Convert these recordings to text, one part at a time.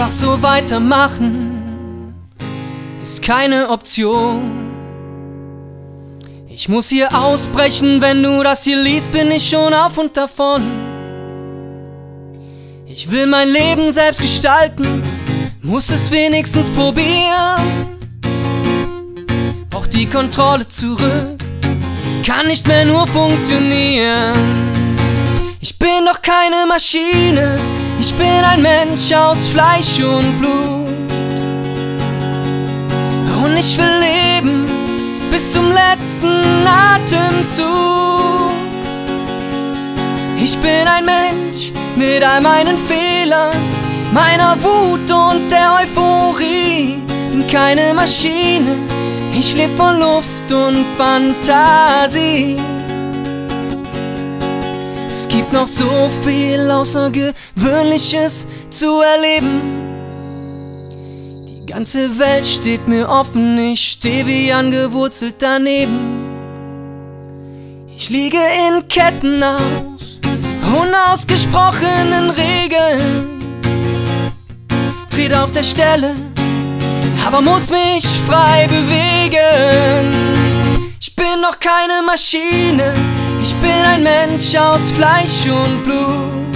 Einfach so weitermachen ist keine Option. Ich muss hier ausbrechen, wenn du das hier liest, bin ich schon auf und davon. Ich will mein Leben selbst gestalten, muss es wenigstens probieren. Brauch die Kontrolle zurück, kann nicht mehr nur funktionieren. Ich bin doch keine Maschine, ich bin ein Mensch aus Fleisch und Blut. Und ich will leben bis zum letzten Atemzug. Ich bin ein Mensch mit all meinen Fehlern, meiner Wut und der Euphorie. Bin keine Maschine, ich leb von Luft und Fantasie. Es gibt noch so viel Außergewöhnliches zu erleben. Die ganze Welt steht mir offen, ich steh wie angewurzelt daneben. Ich liege in Ketten aus unausgesprochenen Regeln. Tritt auf der Stelle, aber muss mich frei bewegen. Ich bin noch keine Maschine, ich bin ein Mensch aus Fleisch und Blut.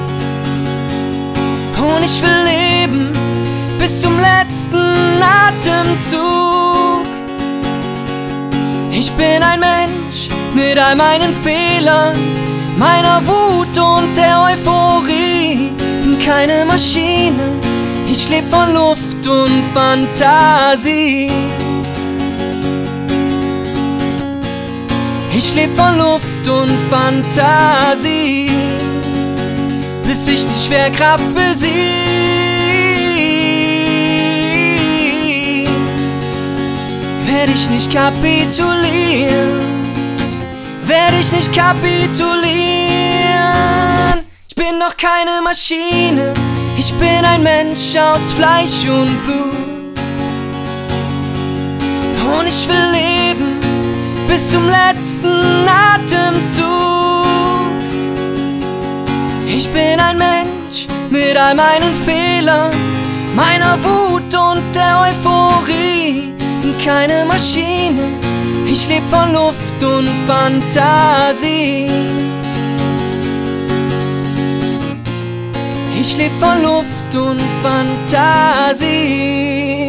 Und ich will leben bis zum letzten Atemzug. Ich bin ein Mensch mit all meinen Fehlern, meiner Wut und der Euphorie. Bin keine Maschine, ich leb von Luft und Fantasie. Ich leb von Luft und Fantasie, bis ich die Schwerkraft besieg. Werde ich nicht kapitulieren, werde ich nicht kapitulieren. Ich bin doch keine Maschine, ich bin ein Mensch aus Fleisch und Blut. Und ich will leben bis zum letzten Atemzug. Ich bin ein Mensch mit all meinen Fehlern, meiner Wut und der Euphorie. Bin keine Maschine, ich leb von Luft und Fantasie. Ich leb von Luft und Fantasie.